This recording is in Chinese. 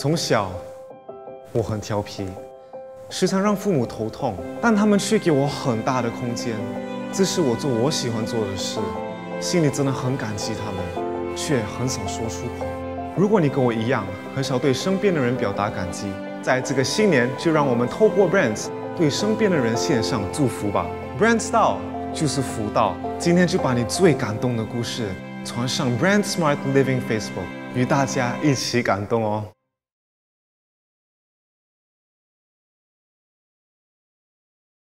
从小，我很调皮，时常让父母头痛，但他们却给我很大的空间，支持我做我喜欢做的事，心里真的很感激他们，却很少说出口。如果你跟我一样，很少对身边的人表达感激，在这个新年，就让我们透过 Brands 对身边的人献上祝福吧。Brands 道就是福到，今天就把你最感动的故事传上 Brand Smart Living Facebook，与大家一起感动哦。